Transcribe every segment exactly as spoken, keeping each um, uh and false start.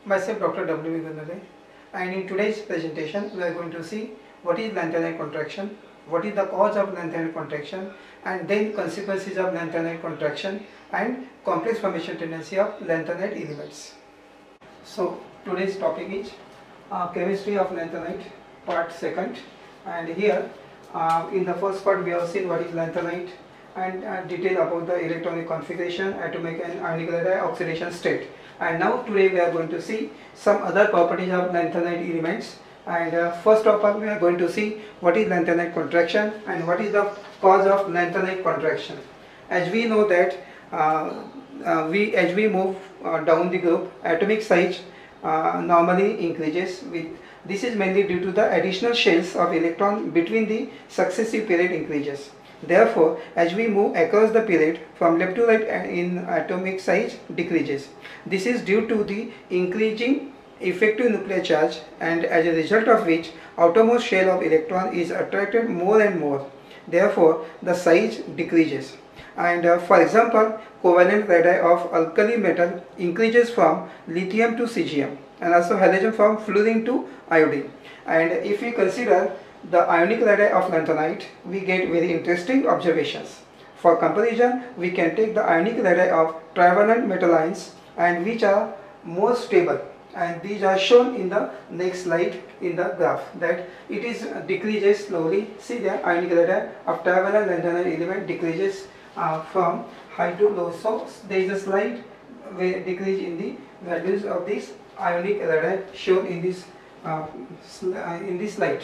Myself Doctor W V Gandhare, and in today's presentation we are going to see what is lanthanide contraction, what is the cause of lanthanide contraction, and then consequences of lanthanide contraction and complex formation tendency of lanthanide elements. So today's topic is uh, chemistry of lanthanide part second, and here uh, in the first part we have seen what is lanthanide and uh, detail about the electronic configuration, atomic and ionic radii oxidation state. And now today we are going to see some other properties of lanthanide elements. And uh, first of all we are going to see what is lanthanide contraction and what is the cause of lanthanide contraction. As we know that uh, uh, we as we move uh, down the group, atomic size uh, normally increases. With this is mainly due to the additional shells of electron between the successive period increases. Therefore, as we move across the period from left to right in atomic size decreases. This is due to the increasing effective nuclear charge, and as a result of which outermost shell of electron is attracted more and more. Therefore, the size decreases. And uh, for example, covalent radii of alkali metal increases from lithium to cesium, and also halogen from fluorine to iodine. And if we consider the ionic radii of lanthanide, we get very interesting observations. For comparison, we can take the ionic radii of trivalent metal ions, and which are more stable, and these are shown in the next slide in the graph, that it is uh, decreases slowly. See the ionic radii of trivalent lanthanide element decreases uh, from high to low. So there is a slide where decrease in the values of this ionic radii shown in this uh, in this slide.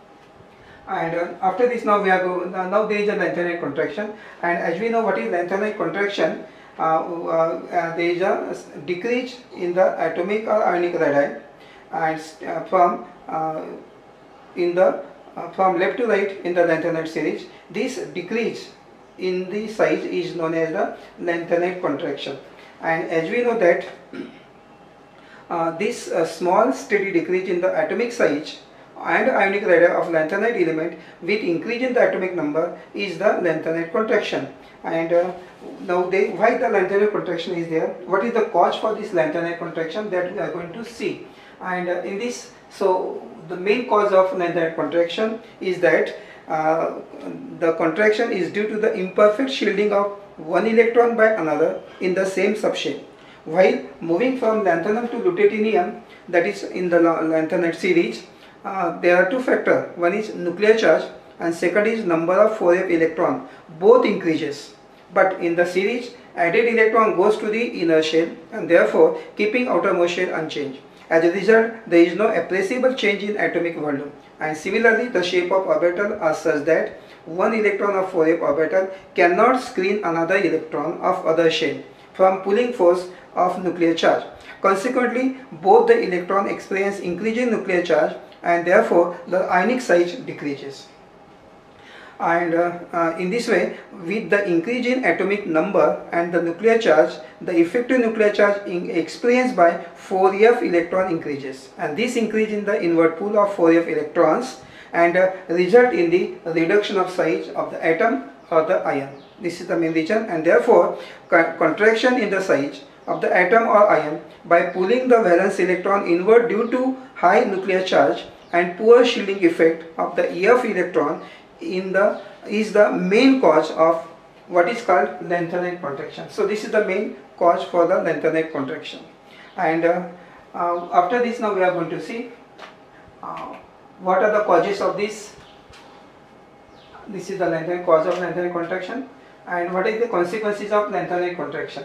And uh, after this, now we are go, uh, now there is a lanthanide contraction, and as we know what is lanthanide contraction, uh, uh, uh, there is a decrease in the atomic or ionic radii, and uh, from uh, in the uh, from left to right in the lanthanide series. This decrease in the size is known as the lanthanide contraction. And as we know that uh, this uh, small steady decrease in the atomic size and ionic radii of lanthanide element with increase in the atomic number is the lanthanide contraction. And uh, now they, why the lanthanide contraction is there, what is the cause for this lanthanide contraction, that we are going to see. And uh, in this, so the main cause of lanthanide contraction is that uh, the contraction is due to the imperfect shielding of one electron by another in the same subshell. While moving from lanthanum to lutetium, that is in the lanthanide series, Uh, there are two factors. One is nuclear charge and second is number of four f electron. Both increases, but in the series added electron goes to the inner shell, and therefore keeping outermost shell unchanged. As a result, there is no appreciable change in atomic volume, and similarly the shape of orbital are such that one electron of four f orbital cannot screen another electron of other shell from pulling force of nuclear charge. Consequently, both the electron experience increasing nuclear charge, and therefore the ionic size decreases. And uh, uh, in this way, with the increase in atomic number and the nuclear charge, the effective nuclear charge in experienced by four f electron increases, and this increase in the inward pool of four f electrons and uh, result in the reduction of size of the atom or the ion. This is the main reason, and therefore con contraction in the size of the atom or ion by pulling the valence electron inward due to high nuclear charge and poor shielding effect of the E F electron in the is the main cause of what is called lanthanide contraction. So this is the main cause for the lanthanide contraction. And uh, uh, after this, now we are going to see uh, what are the causes of this. This is the lanthanide cause of lanthanide contraction, and what is the consequences of lanthanide contraction.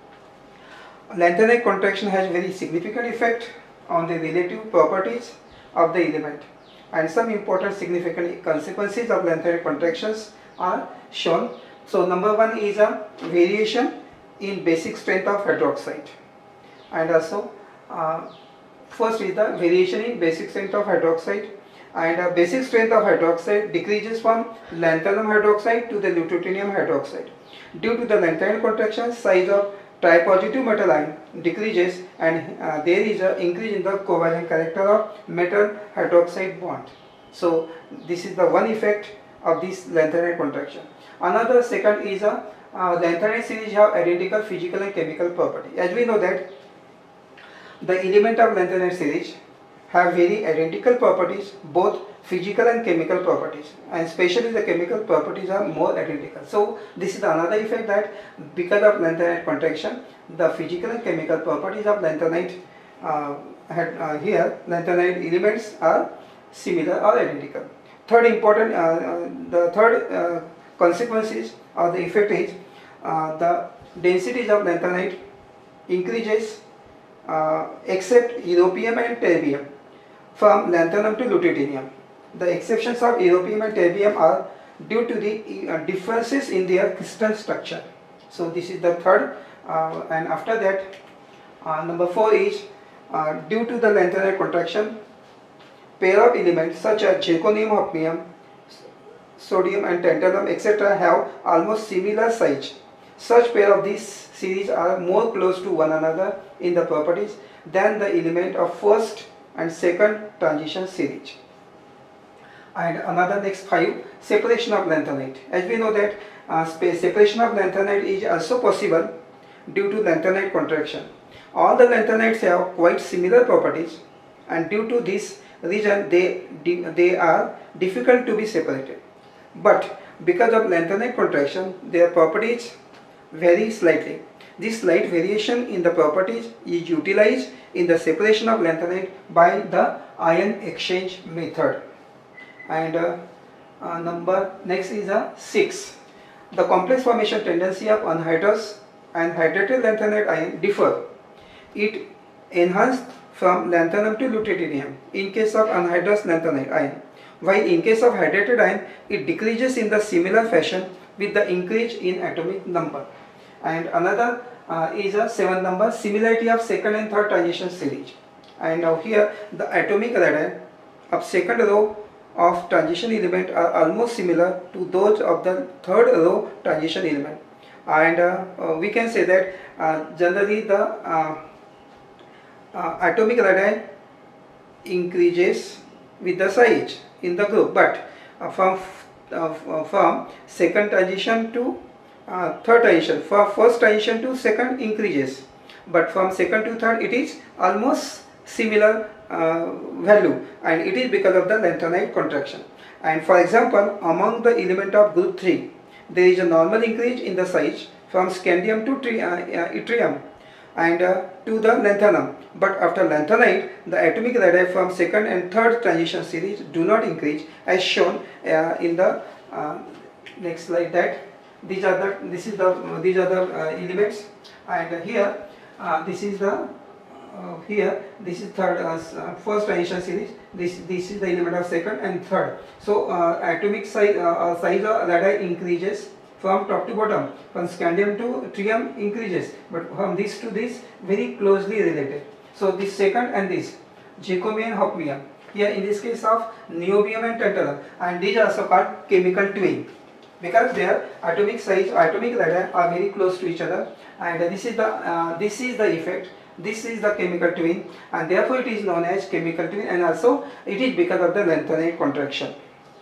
Lanthanide contraction has very significant effect on the relative properties of the element, and some important significant consequences of lanthanide contractions are shown. So number one is a variation in basic strength of hydroxide, and also uh, first is the variation in basic strength of hydroxide, and uh, basic strength of hydroxide decreases from lanthanum hydroxide to the lutetium hydroxide. Due to the lanthanide contraction, size of tripositive metal ion decreases, and uh, there is an increase in the covalent character of metal hydroxide bond. So this is the one effect of this lanthanide contraction. Another second is a uh, lanthanide series have identical physical and chemical property. As we know that The element of lanthanide series have very identical properties, both physical and chemical properties, and especially the chemical properties are more identical. So this is another effect, that because of lanthanide contraction, the physical and chemical properties of lanthanide uh, had, uh, here lanthanide elements are similar or identical. Third important, uh, uh, the third uh, consequence is, or the effect is, uh, the densities of lanthanide increases uh, except europium and terbium from lanthanum to lutetium. The exceptions of europium and terbium are due to the uh, differences in their crystal structure. So this is the third, uh, and after that, uh, number four is uh, due to the lanthanide contraction, pair of elements such as zirconium, hafnium, sodium and tantalum et cetera have almost similar size. Such pair of these series are more close to one another in the properties than the element of first and second transition series. And another next five, separation of lanthanide. As we know that uh, separation of lanthanide is also possible due to lanthanide contraction. All the lanthanides have quite similar properties, and due to this reason they, they are difficult to be separated. But because of lanthanide contraction, their properties vary slightly. This slight variation in the properties is utilized in the separation of lanthanide by the ion exchange method. And uh, uh, number next is a uh, six. The complex formation tendency of anhydrous and hydrated lanthanide ion differ. It enhanced from lanthanum to lutetium in case of anhydrous lanthanide ion, while in case of hydrated ion it decreases in the similar fashion with the increase in atomic number. And another uh, is a seven number, similarity of second and third transition series. And now here the atomic radii of second row of transition element are almost similar to those of the third row transition element. And uh, uh, we can say that uh, generally the uh, uh, atomic radii increases with the size in the group, but uh, from uh, from second transition to Uh, third transition, for first transition to second increases, but from second to third it is almost similar uh, value, and it is because of the lanthanide contraction. And for example, among the element of group three, there is a normal increase in the size from scandium to tri uh, uh, yttrium and uh, to the lanthanum, but after lanthanide the atomic radii from second and third transition series do not increase, as shown uh, in the uh, next slide. That these are the this is the uh, these are the uh, elements, and uh, here uh, this is the uh, here this is third uh, first transition series. This this is the element of second and third. So uh, atomic size uh, size of radii increases from top to bottom, from scandium to yttrium increases, but from this to this very closely related. So this second and this zirconium and hafnium, here in this case of niobium and tantalum, and these are also called chemical twin, because their atomic size, atomic radii are very close to each other, and this is the uh, this is the effect. This is the chemical twin, and therefore it is known as chemical twin, and also it is because of the lanthanide contraction.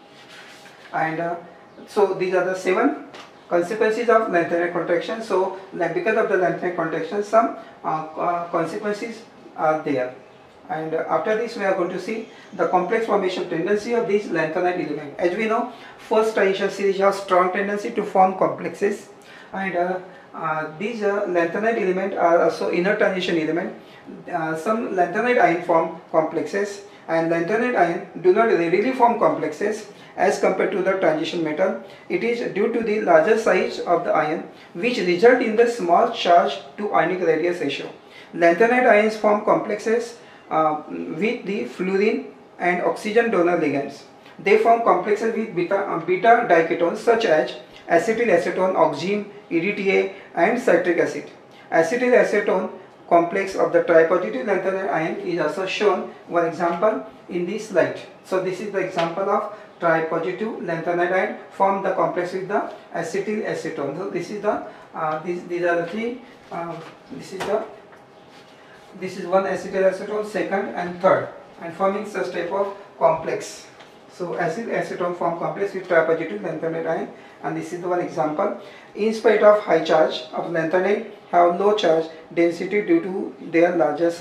And uh, so these are the seven consequences of lanthanide contraction. So because of the lanthanide contraction, some uh, uh, consequences are there. And after this we are going to see the complex formation tendency of these lanthanide elements. As we know, first transition series have strong tendency to form complexes, and uh, uh, these uh, lanthanide elements are also inner transition element. Uh, some lanthanide ion form complexes, and lanthanide ion do not readily form complexes as compared to the transition metal. It is due to the larger size of the ion, which result in the small charge to ionic radius ratio. Lanthanide ions form complexes Uh, with the fluorine and oxygen donor ligands. They form complexes with beta, uh, beta diketones such as acetylacetone, oxime, E D T A and citric acid. Acetylacetone complex of the tripositive lanthanide ion is also shown, one example in this slide. So this is the example of tripositive lanthanide ion form the complex with the acetylacetone. So this is the uh, these, these are the three uh, this is the This is one acetylacetone, second and third, and forming such type of complex. So acetylacetone form complex with tripositive lanthanide ion, and this is the one example. In spite of high charge of lanthanide have low charge density due to their larger size.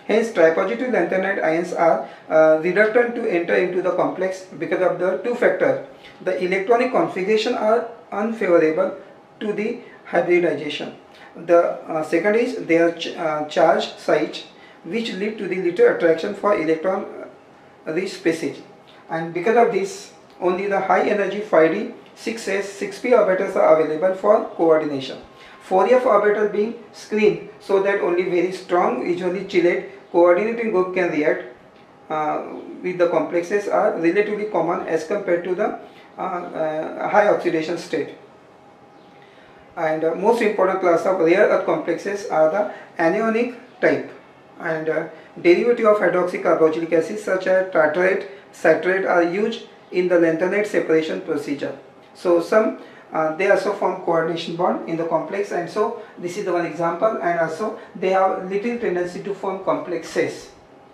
Hence, tripositive lanthanide ions are uh, reluctant to enter into the complex because of the two factors. The electronic configuration are unfavorable to the hybridization. The uh, second is their ch uh, charge sites, which lead to the little attraction for electron rich species. And because of this, only the high energy five d, six s, six p orbitals are available for coordination. four f orbital being screened so that only very strong, usually chelate coordinating group can react uh, with the complexes are relatively common as compared to the uh, uh, high oxidation state. And uh, most important class of rare earth complexes are the anionic type, and uh, derivative of hydroxycarboxylic acid such as tartrate, citrate are used in the lanthanide separation procedure. So some uh, they also form coordination bond in the complex, and so this is the one example, and also they have little tendency to form complexes.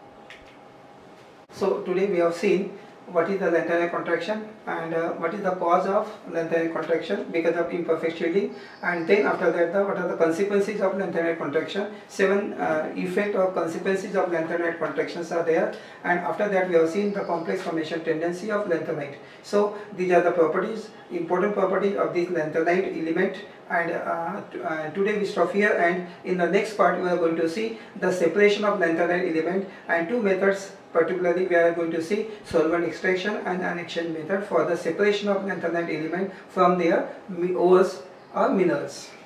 So today we have seen what is the lanthanide contraction and uh, what is the cause of lanthanide contraction because of imperfect shielding, and then after that the, what are the consequences of lanthanide contraction. Seven uh, effect or consequences of lanthanide contractions are there, and after that we have seen the complex formation tendency of lanthanide. So these are the properties, important properties of this lanthanide element, and uh, uh, today we stop here, and in the next part we are going to see the separation of lanthanide element and two methods. Particularly we are going to see solvent extraction and an exchange method for the separation of lanthanide element from their ores or minerals.